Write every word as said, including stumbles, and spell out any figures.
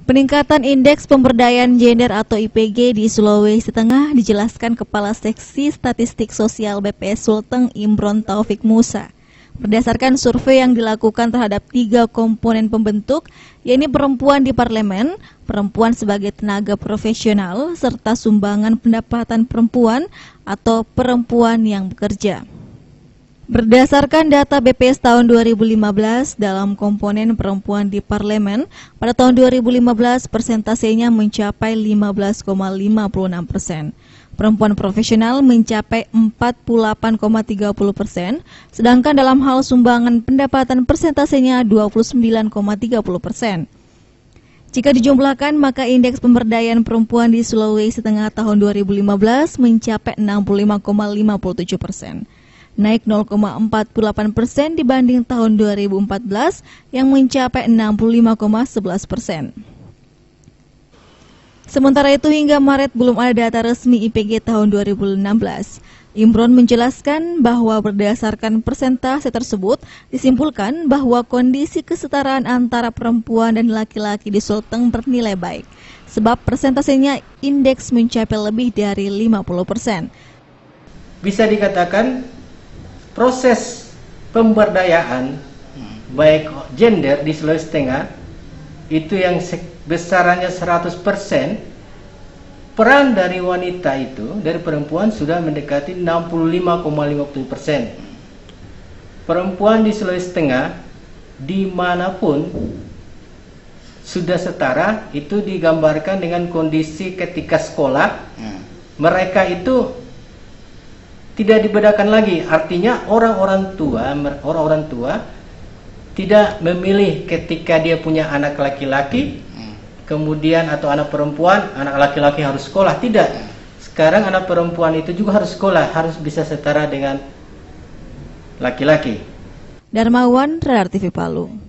Peningkatan Indeks Pemberdayaan Gender atau I P G di Sulawesi Tengah dijelaskan Kepala Seksi Statistik Sosial B P S Sulteng Imron Taufik Musa. Berdasarkan survei yang dilakukan terhadap tiga komponen pembentuk, yaitu perempuan di parlemen, perempuan sebagai tenaga profesional, serta sumbangan pendapatan perempuan atau perempuan yang bekerja. Berdasarkan data B P S tahun dua ribu lima belas, dalam komponen perempuan di parlemen, pada tahun dua ribu lima belas persentasenya mencapai lima belas koma lima puluh enam persen. Perempuan profesional mencapai empat puluh delapan koma tiga puluh persen, sedangkan dalam hal sumbangan pendapatan persentasenya dua puluh sembilan koma tiga puluh persen. Jika dijumlahkan, maka indeks pemberdayaan perempuan di Sulawesi Tengah tahun dua ribu lima belas mencapai enam puluh lima koma lima puluh tujuh persen. Naik nol koma empat puluh delapan persen dibanding tahun dua ribu empat belas yang mencapai enam puluh lima koma sebelas persen. Sementara itu hingga Maret belum ada data resmi I P G tahun dua ribu enam belas. Imron menjelaskan bahwa berdasarkan persentase tersebut disimpulkan bahwa kondisi kesetaraan antara perempuan dan laki-laki di Sulteng bernilai baik, sebab persentasenya indeks mencapai lebih dari lima puluh persen. Bisa dikatakan proses pemberdayaan baik gender di Sulawesi Tengah itu yang besarannya seratus persen, peran dari wanita itu, dari perempuan sudah mendekati enam puluh lima koma lima puluh persen. Perempuan di Sulawesi Tengah dimanapun sudah setara, itu digambarkan dengan kondisi ketika sekolah, mereka itu tidak dibedakan lagi, artinya orang-orang tua, orang-orang tua tidak memilih ketika dia punya anak laki-laki, hmm. kemudian atau anak perempuan, anak laki-laki harus sekolah, tidak. Sekarang anak perempuan itu juga harus sekolah, harus bisa setara dengan laki-laki. Darmawan, Radar T V Palu.